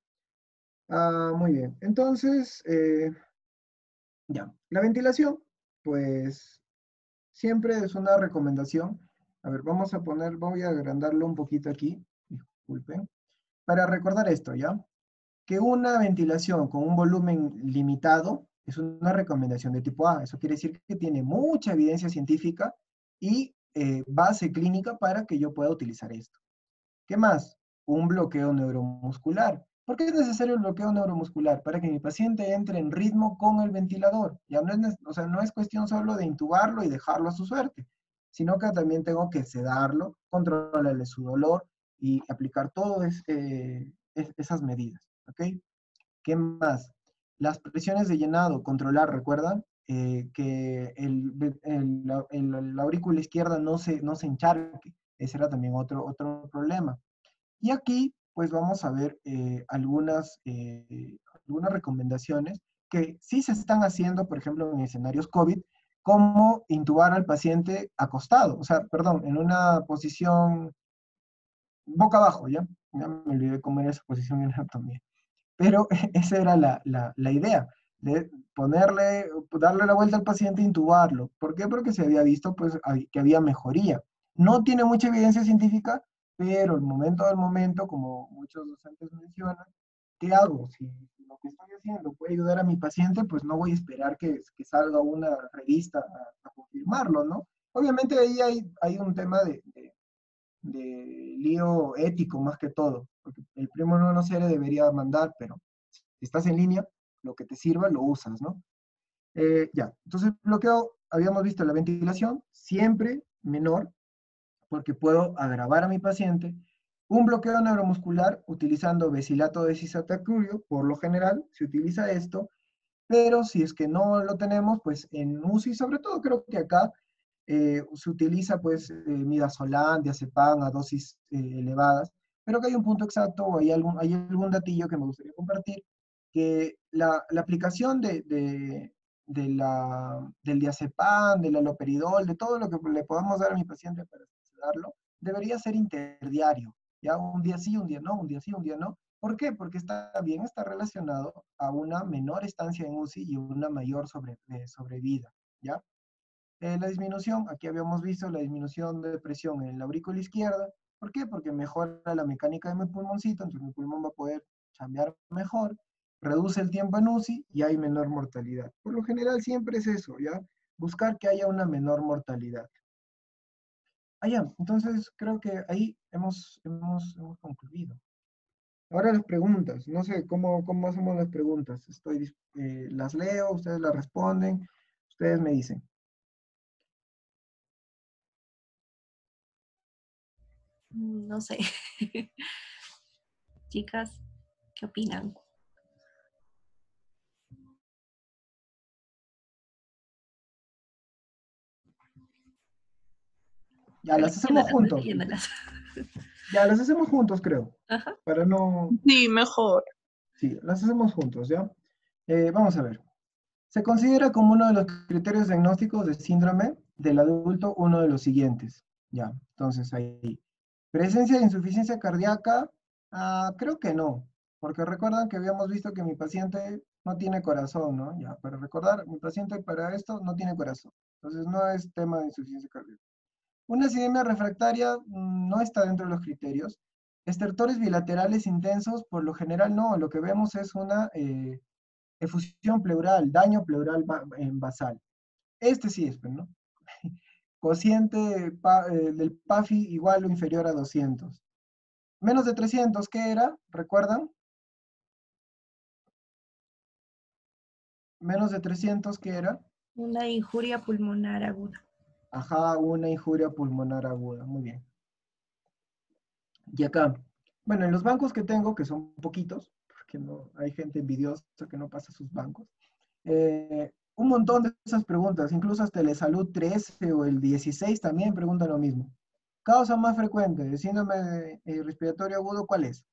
Ah, muy bien. Entonces, eh, ya. La ventilación, pues siempre es una recomendación. A ver, vamos a poner, voy a agrandarlo un poquito aquí, disculpen, para recordar esto, ¿ya? Que una ventilación con un volumen limitado es una recomendación de tipo A. Eso quiere decir que tiene mucha evidencia científica y eh, base clínica para que yo pueda utilizar esto. ¿Qué más? Un bloqueo neuromuscular. ¿Por qué es necesario el bloqueo neuromuscular? Para que mi paciente entre en ritmo con el ventilador. Ya no es, o sea, no es cuestión solo de intubarlo y dejarlo a su suerte, sino que también tengo que sedarlo, controlarle su dolor y aplicar todas eh, esas medidas. ¿Ok? ¿Qué más? Las presiones de llenado, controlar, ¿recuerdan? Eh, que el, el, el, la aurícula izquierda no se, no se encharque. Ese era también otro, otro problema. Y aquí, pues vamos a ver eh, algunas, eh, algunas recomendaciones que sí se están haciendo, por ejemplo, en escenarios COVID, como intubar al paciente acostado, o sea, perdón, en una posición boca abajo, ¿ya? Ya me olvidé cómo era esa posición en anatomía. Pero esa era la, la, la idea, de ponerle, darle la vuelta al paciente e intubarlo. ¿Por qué? Porque se había visto pues, que había mejoría. No tiene mucha evidencia científica, pero el momento del momento, como muchos docentes mencionan, ¿qué hago? Si lo que estoy haciendo puede ayudar a mi paciente, pues no voy a esperar que, que salga una revista a, a confirmarlo, ¿no? Obviamente ahí hay, hay un tema de, de, de lío ético más que todo, porque el primo no no se le debería mandar, pero si estás en línea, lo que te sirva lo usas, ¿no? Eh, ya, entonces bloqueo, habíamos visto la ventilación, siempre menor, porque puedo agravar a mi paciente. Un bloqueo neuromuscular utilizando besilato de cisatecurio, por lo general se utiliza esto, pero si es que no lo tenemos, pues en U C I, sobre todo creo que acá eh, se utiliza pues eh, midazolam, diazepam a dosis eh, elevadas, pero que hay un punto exacto o hay algún, hay algún datillo que me gustaría compartir, que la, la aplicación de, de, de la, del diazepam, del haloperidol, de todo lo que le podamos dar a mi paciente para darlo, debería ser interdiario, ¿ya? Un día sí, un día no, un día sí, un día no. ¿Por qué? Porque está bien, está relacionado a una menor estancia en U C I y una mayor sobre, eh, sobrevida, ¿ya? Eh, la disminución, aquí habíamos visto la disminución de presión en la aurícula izquierda. ¿Por qué? Porque mejora la mecánica de mi pulmoncito, entonces mi pulmón va a poder chambear mejor, reduce el tiempo en U C I y hay menor mortalidad. Por lo general siempre es eso, ¿ya? Buscar que haya una menor mortalidad. Ah, ya, entonces creo que ahí hemos, hemos, hemos concluido. Ahora las preguntas, no sé cómo, cómo hacemos las preguntas. Estoy, eh, las leo, ustedes las responden, ustedes me dicen. No sé. Chicas, ¿qué opinan? Ya, Voy las hacemos leyéndolas, voy juntos. leyéndolas. Ya, las hacemos juntos, creo. Ajá. Para no... Sí, mejor. Sí, las hacemos juntos, ¿ya? Eh, vamos a ver. Se considera como uno de los criterios diagnósticos de síndrome del adulto uno de los siguientes. Ya, entonces ahí. Presencia de insuficiencia cardíaca, ah, creo que no, porque recuerdan que habíamos visto que mi paciente no tiene corazón, ¿no? Ya, para recordar, mi paciente para esto no tiene corazón. Entonces no es tema de insuficiencia cardíaca. Una acidemia refractaria mm, no está dentro de los criterios. Estertores bilaterales intensos, por lo general no, lo que vemos es una eh, efusión pleural, daño pleural ba en basal. Este sí es, ¿no? Cociente pa, eh, del P A F I igual o inferior a doscientos. Menos de trescientos, ¿qué era? ¿Recuerdan? Menos de trescientos, ¿qué era? Una injuria pulmonar aguda. Ajá, una injuria pulmonar aguda. Muy bien. Y acá, bueno, en los bancos que tengo, que son poquitos, porque no, hay gente envidiosa que no pasa sus bancos, eh, un montón de esas preguntas, incluso hasta el Salud trece o el dieciséis también preguntan lo mismo. Causa más frecuente de síndrome eh, respiratorio agudo, ¿cuál es?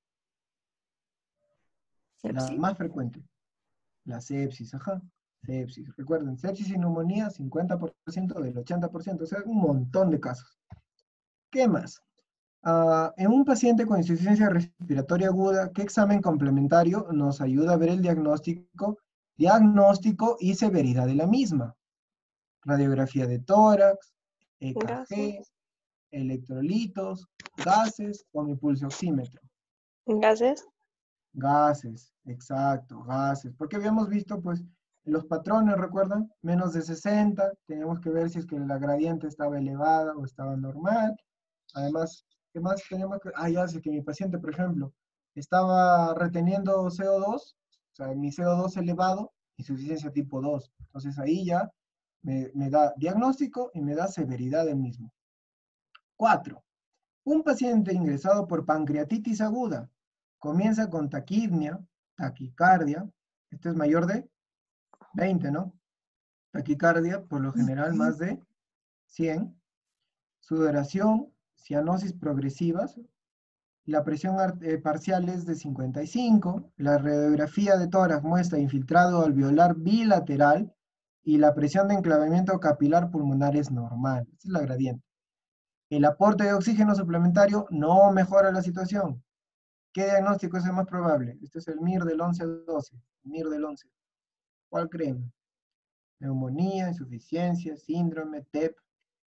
La Sepsis. más frecuente. La sepsis, ajá. Sepsis. Recuerden, sepsis y neumonía, cincuenta por ciento del ochenta por ciento, o sea, un montón de casos. ¿Qué más? Uh, en un paciente con insuficiencia respiratoria aguda, ¿qué examen complementario nos ayuda a ver el diagnóstico, diagnóstico y severidad de la misma? Radiografía de tórax, E K G, Gases. electrolitos, gases o mi pulso oxímetro. Gases. Gases, exacto, gases. Porque habíamos visto, pues, los patrones, ¿recuerdan? Menos de sesenta, teníamos que ver si es que la gradiente estaba elevada o estaba normal. Además, ¿qué más teníamos que...? Ah, ya sé que mi paciente, por ejemplo, estaba reteniendo C O dos, o sea, mi C O dos elevado, insuficiencia tipo dos. Entonces ahí ya me, me da diagnóstico y me da severidad del mismo. Cuatro. Un paciente ingresado por pancreatitis aguda comienza con taquipnia, taquicardia, este es mayor de veinte, ¿no? Taquicardia, por lo general, más de cien. Sudoración, cianosis progresivas, la presión eh, parcial es de cincuenta y cinco, la radiografía de tórax muestra infiltrado alveolar bilateral y la presión de enclavamiento capilar pulmonar es normal. Esta es la gradiente. El aporte de oxígeno suplementario no mejora la situación. ¿Qué diagnóstico es el más probable? Este es el M I R del once doce, M I R del once. ¿Cuál creen? Neumonía, insuficiencia, síndrome, T E P.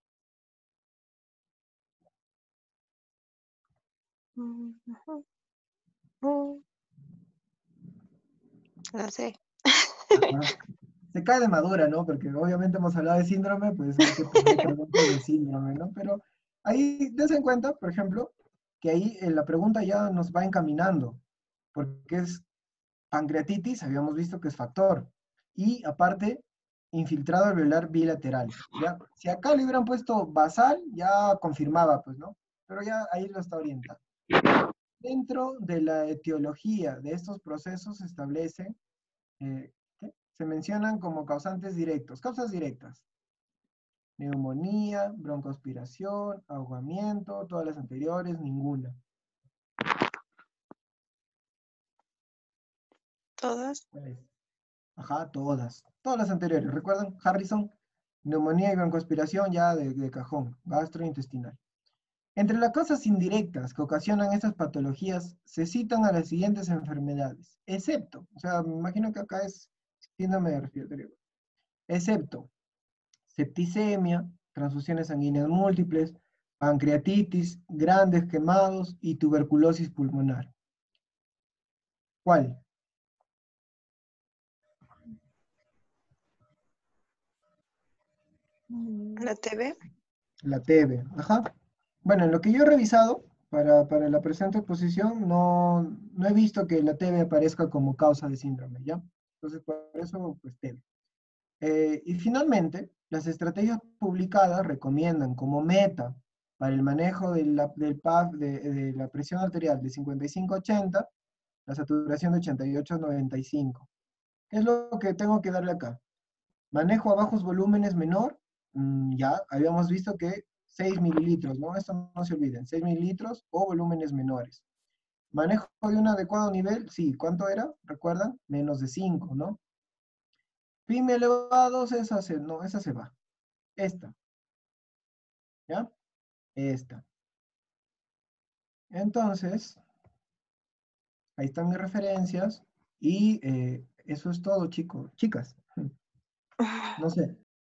Mm, ujú, mm. No sé. Ajá. Se cae de madura, ¿no? Porque obviamente hemos hablado de síndrome, pues hay que tener preguntas de síndrome, ¿no? Pero ahí, des en cuenta, por ejemplo, que ahí eh, la pregunta ya nos va encaminando, porque es pancreatitis, habíamos visto que es factor, y aparte, infiltrado alveolar bilateral, ¿ya? Si acá le hubieran puesto basal, ya confirmaba, pues, ¿no? Pero ya ahí lo está orientando. Dentro de la etiología de estos procesos se establece, eh, ¿qué? Se mencionan como causantes directos, causas directas. Neumonía, broncoaspiración, ahogamiento, todas las anteriores, ninguna. Todas. ¿Cuál es? Ajá, todas. Todas las anteriores. ¿Recuerdan? Harrison, neumonía y broncoaspiración ya de, de cajón, gastrointestinal. Entre las causas indirectas que ocasionan estas patologías se citan a las siguientes enfermedades, excepto, o sea, me imagino que acá es síndrome respiratorio, excepto septicemia, transfusiones sanguíneas múltiples, pancreatitis, grandes quemados y tuberculosis pulmonar. ¿Cuál? Mm, La T V. La T B. Ajá. Bueno, en lo que yo he revisado para, para la presente exposición, no, no he visto que la T B aparezca como causa de síndrome, ¿ya? Entonces, por eso, pues T B. Eh, y finalmente, las estrategias publicadas recomiendan como meta para el manejo de la, del P A F de, de la presión arterial de cincuenta y cinco a ochenta, la saturación de ochenta y ocho a noventa y cinco. ¿Qué es lo que tengo que darle acá? Manejo a bajos volúmenes menor, mm, ya habíamos visto que seis mililitros, ¿no? Esto no se olviden, seis mililitros o volúmenes menores. Manejo de un adecuado nivel, sí, ¿cuánto era? ¿Recuerdan? Menos de cinco, ¿no? P I M elevados, esa se, no, esa se va. Esta, ¿ya? Esta. Entonces, ahí están mis referencias y eh, eso es todo, chicos, chicas. No sé,